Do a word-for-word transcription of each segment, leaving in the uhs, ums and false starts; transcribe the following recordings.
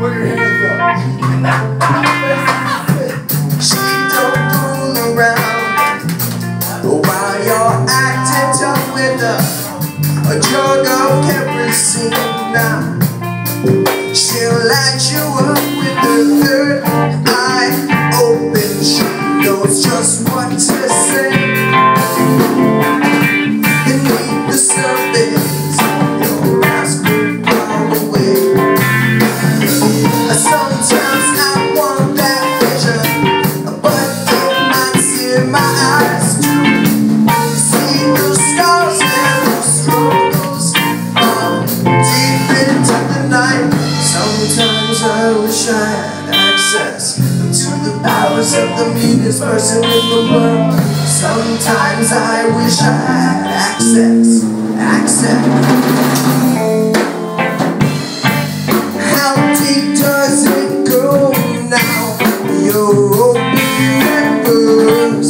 your hands up. She don't fool around while you're acting tough with a, a jug of kerosene. Now she'll light you up with her third eye open. She knows just what to say. Beneath the surface, your mask will fall away. Sometimes I want that vision, but it knocks in my eyes too. See the scars and the struggles um, deep into the night. Sometimes I wish I had access to the powers of the meanest person in the world. Sometimes I wish I had access, access. How deep does it go now? You're open first.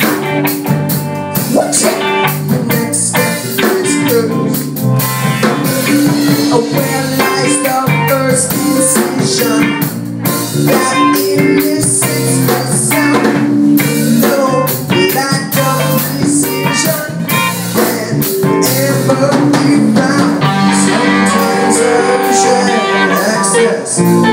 What's it? The next step is first. Where lies the first decision that elicits the sound? No lack of precision can ever be found. Sometimes I wish I had access.